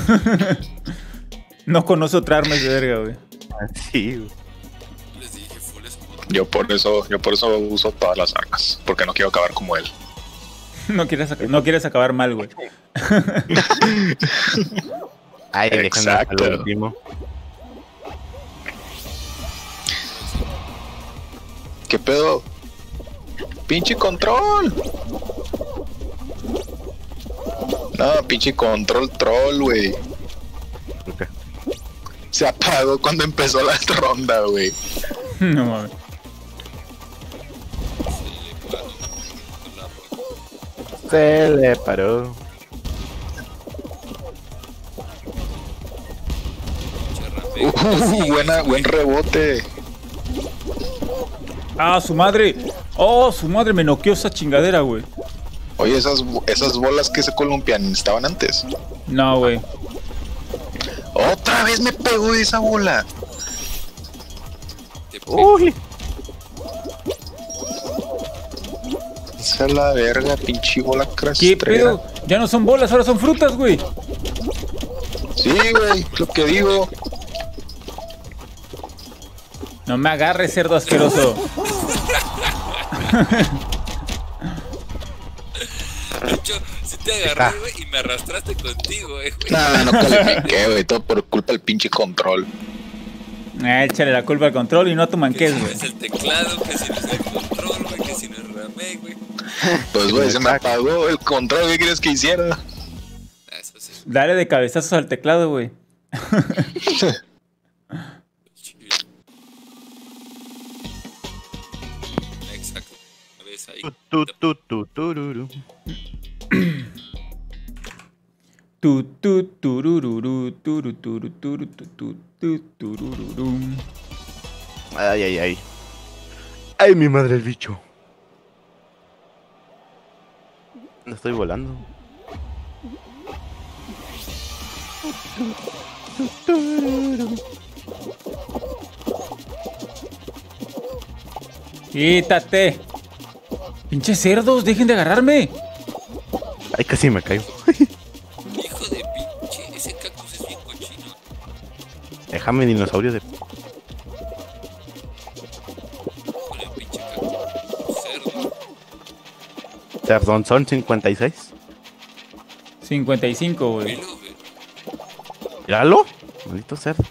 No conoce otra arma ese verga, güey. Sí, güey. Les dije full escudo. Yo por eso uso todas las armas, porque no quiero acabar como él. No quieres acabar mal, güey. Ay, déjame Exacto. al último. ¿Qué pedo? ¡Pinche control! No, pinche control troll, güey. ¿Por qué? Se apagó cuando empezó la ronda, güey. No mames. Se le paró. Buen rebote. ¡Ah, su madre! ¡Oh, su madre! Me noqueó esa chingadera, güey. Oye, esas bolas que se columpian estaban antes. No, güey. Otra vez me pegó esa bola. Uy. Esa es la verga, pinche bola ¿Qué crastrera. pedo? Ya no son bolas, ahora son frutas, güey. Sí, güey, lo que digo. No me agarres, cerdo asqueroso. De hecho, sí te agarré, güey, y me arrastraste contigo, güey. No califiqué, güey, todo por culpa del pinche control. Échale la culpa al control y no a tu Que manqués, si no güey. es el teclado, que si no es el control, güey, que si no es Ramé, güey. Pues, güey, se me apagó el control, ¿qué quieres que hiciera? Eso sí. Dale de cabezazos al teclado, güey. Exacto. ¿Ves ahí? Tururu. Tu, tu, turururu, turu, turu, turu, tu, tu, tu, turururu. Ay, ay, ay. Ay, mi madre el bicho. No estoy volando. Quítate. Pinches cerdos, dejen de agarrarme. Ay, casi me caigo. Hijo de pinche, ese cactus es bien cochino. Déjame, dinosaurio de... Con el pinche cactus. Cerdo. Perdón, son 56. 55, güey. Velo, güey. Míralo. Maldito cerdo.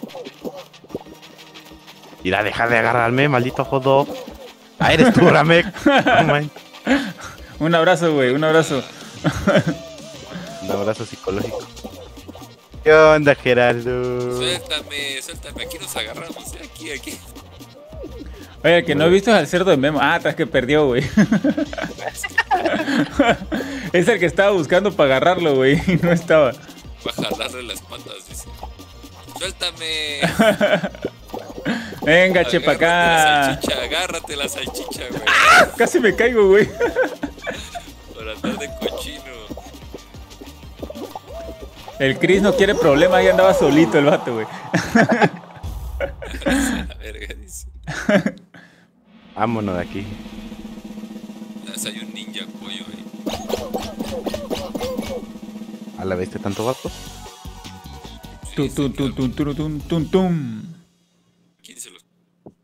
Mira, deja de agarrarme, maldito jodo. Ah, eres tú, Ramek. No, man. Un abrazo, güey, un abrazo. Un abrazo psicológico. ¿Qué onda, Gerardo? Suéltame, aquí nos agarramos, aquí. Oye, el que no he visto es al cerdo de Memo. Ah, tras que perdió, güey. Es el que estaba buscando para agarrarlo, güey. Y no estaba. Va a jalarle las patas, dice. Suéltame. Venga, chepa acá. Agárrate la salchicha, güey. Casi me caigo, güey. Por andar de cochino. El Chris no quiere problema, ahí andaba solito el vato, güey. La verga, dice. Vámonos de aquí. Hay un ninja pollo ahí. ¿A la vez tanto vato? Tu, tu, tu, tu, tu, tu, tu, tum. ¿Quién se los...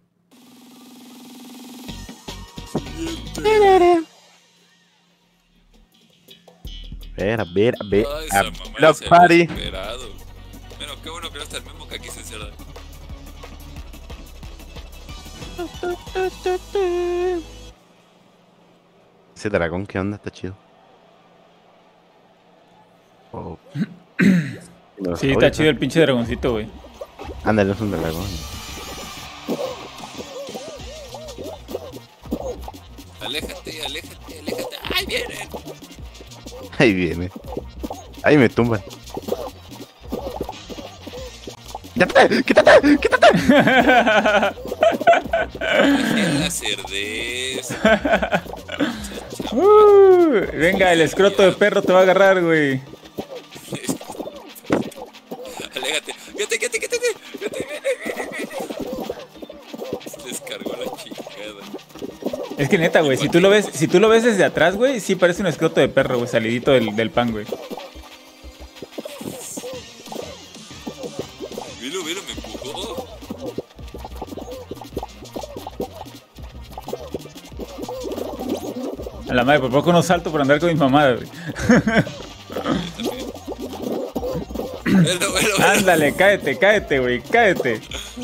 A ver. Ay, esa A mamá Block se había Party. esperado. Bueno, qué bueno que no está el Memo, que aquí se encierra. Ese dragón, ¿qué onda? Está chido. Oh. Sí, está chido el pinche dragoncito, güey. Ándale, es un dragón. Aléjate. ¡Ay, vienen! Ahí viene. Ahí me tumban. ¡Quítate! ¡Quítate! Dejen la cerdez. Venga, el escroto de perro te va a agarrar, güey. Aléjate. Quédate. Viene. Se descargó la chingada. Es que neta, güey, si tú lo ves desde atrás, güey, sí parece un escroto de perro, güey, salidito del pan, güey. Velo, me empujó. A la madre, por poco no salto por andar con mi mamá, güey. Velo. Ándale, cáete, güey, cáete.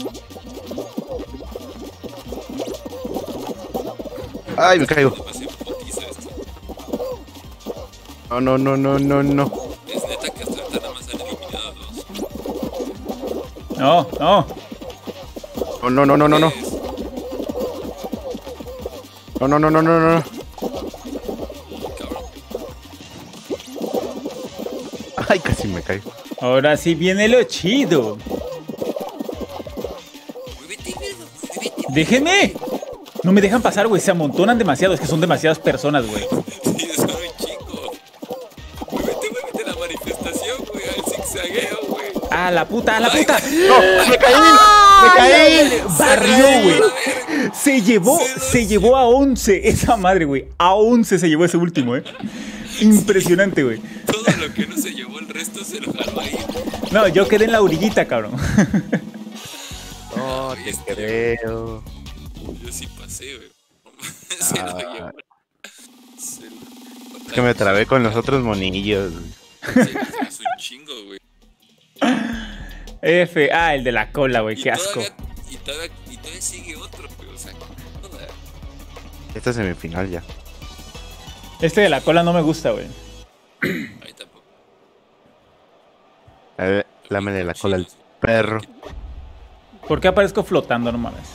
Ay, me caigo. Demasiado putiza esto. No. Es neta que hasta ahorita nada más han eliminado 2. No. No. No. Cabrón. Ay, casi me caigo. Ahora sí viene lo chido. Muévete, muévete. ¡Déjenme! No me dejan pasar, güey. Se amontonan demasiado. Es que son demasiadas personas, güey. Sí, son un chingo. Muévete la manifestación, güey. Al zigzagueo, güey. ¡A la puta! ¡No! ¡Me caí! Barrió, güey. Se Se llevó a 11. Esa madre, güey. A 11 se llevó ese último, Impresionante, güey. Todo lo que no se llevó el resto se lo jaló ahí. No, yo quedé en la orillita, cabrón. No te creo. Yo sí pasé, güey. Se lo llevó. Es que me trabé con los otros monillos. Es un chingo, güey. F. Ah, el de la cola, güey. Qué asco. Y todavía sigue otro, güey. O sea, joder. Esta es semifinal ya. Este de la cola no me gusta, güey. Ahí tampoco. A ver, lámele la cola al perro. ¿Por qué aparezco flotando? No mames.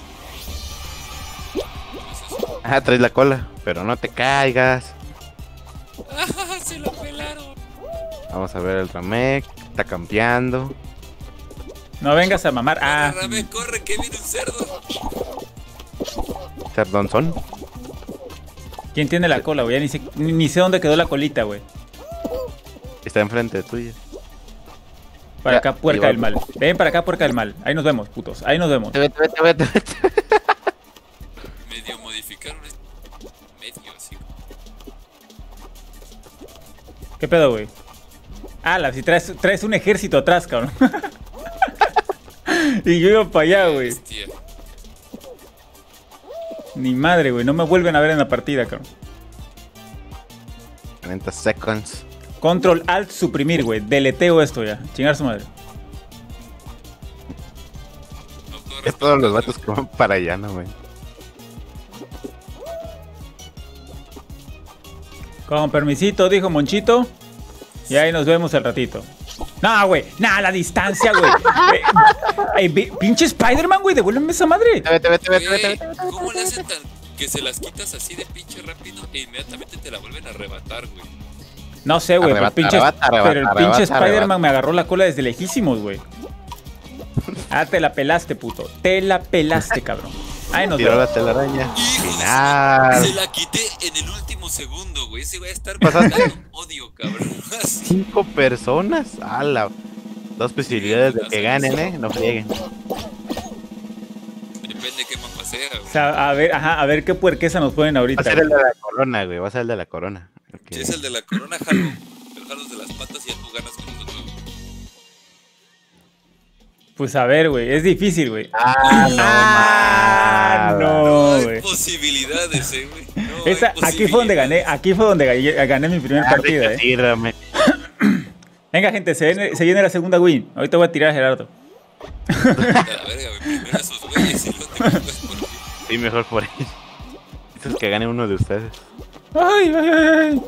Ah, traes la cola, pero no te caigas. ¡Ah, se lo pelaron! Vamos a ver el Ramek. Está campeando. No vengas a mamar. Ah, Rame, corre, que viene un cerdo. Cerdonzón. ¿quién tiene la cola, güey? Ya ni sé dónde quedó la colita, güey. Está enfrente de tuya. Para Ya, acá, puerca igual. del mal. Ven para acá, puerca del mal. Ahí nos vemos, putos. Ahí nos vemos. Vete. Medio modificaron esto. Medio, así. ¿Qué pedo, güey? Ah, si traes un ejército atrás, cabrón. Y yo iba para allá, güey. Hostia. Ni madre, güey. No me vuelven a ver en la partida, cabrón. 40 seconds. Control Alt suprimir, güey. Deleteo esto ya. Chingar su madre. No puedo Es todos los vatos que van para allá, no, güey. Con permisito, dijo Monchito. Y ahí nos vemos al ratito. No, güey. Nah, la distancia, güey. Pinche Spider-Man, güey. Devuélveme esa madre. Vete. Güey, ¿cómo le hacen tan que se las quitas así de pinche rápido e inmediatamente te la vuelven a arrebatar, güey? No sé, güey. Pero el pinche Arrebata. Spider-Man me agarró la cola desde lejísimos, güey. Ah, te la pelaste, puto. Te la pelaste, cabrón. Ahí nos Tiró vemos. la telaraña. Hijo de Final. Se la quité en el último segundo, güey. Ese va a estar ¿Pasaste? mandando odio, cabrón. Así. 5 personas. ¡Hala! 2 posibilidades de que ganen, No frieguen. Depende de qué mapa sea, O güey. sea, a ver qué puerqueza nos ponen Va ahorita. a ser el de la corona, güey. Va a ser el de la corona. Ok. Si es el de la corona, jalo. El jalos de las patas y ya tú ganas con nosotros. Pues a ver, güey. Es difícil, güey. Ah, no, No hay güey. posibilidades, güey. No hay Aquí fue donde gané. posibilidades. Aquí fue donde gané mi primer partida, Sí, Ramek. Venga, gente, se viene la segunda win. Ahorita voy a tirar a Gerardo. A la verga, güey. Primero esos güeyes y luego te preocupas por mí. Sí, mejor por ahí. Eso es que gane uno de ustedes. Ay.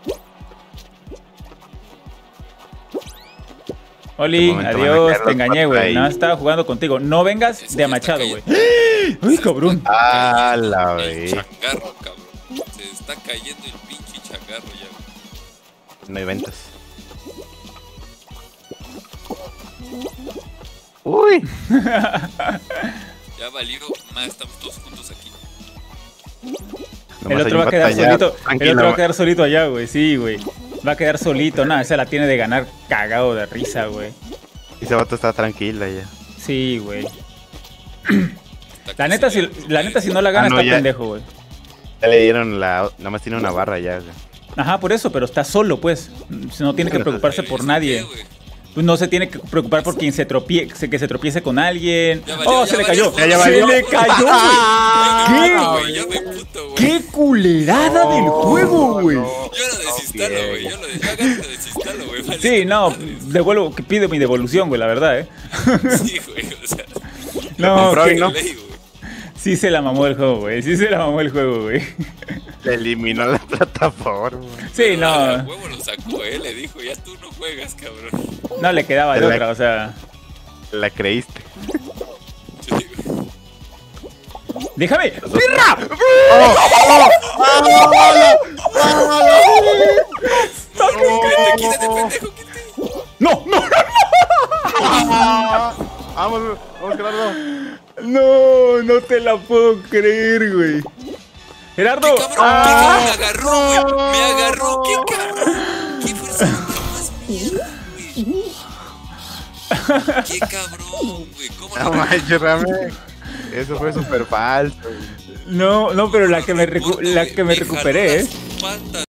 Oli, De momento van a adiós, caer te los engañé, cuatro güey. ahí. No, estaba jugando contigo. No vengas Ese de ya a Machado, está güey. Ay, cabrón. Ah, la El vez. changarro, cabrón. Se está cayendo el pinche changarro ya, güey. No hay ventas. Uy. Ya valió más, estamos todos juntos aquí. El otro va a quedar solito. El otro va a quedar solito allá, güey. Sí, güey. Va a quedar solito. Nada, esa la tiene de ganar cagado de risa, güey. Y ese vato está tranquila ya. Sí, güey. Está La neta, si no la gana, no, está ya. pendejo, güey. Ya le dieron la. Nada más tiene una barra ya, güey. Ajá, por eso, pero está solo, pues. No tiene que preocuparse por nadie. güey. pues no se tiene que preocupar por quien se tropiece con alguien. Ya valió, Se ya le cayó. valió. Ya Se valió. le cayó, güey. Ya me puto, güey. ¿Qué culerada del juego, güey? Yo lo desinstalo, güey. Yo agarro y lo desinstalo, güey. Vale, Sí, no, madre. devuelvo, que pido mi devolución, güey, la verdad, Sí, güey, o sea. No, compró que- y no. ley, güey. sí se la mamó el juego, güey. Sí se la mamó el juego, güey. Se eliminó la plataforma. Sí, Al no, huevo lo sacó, le dijo, ya tú no juegas, cabrón. no le quedaba de otra, o sea. La creíste. Sí, güey. ¡Déjame! ¡Pirra! Quítate, pendejo, quítate. ¡No, no, Vamos, Gerardo. no! No te la puedo creer, güey. Gerardo. ¿Qué cabrón? Me agarró, güey. Me agarró, qué cabrón. Qué fuerza más mierda, güey. Qué cabrón, güey. ¿Cómo No manches, Rame. Eso fue súper falso. No, no, pero la que me Gordo, recuperé, jaló las patas.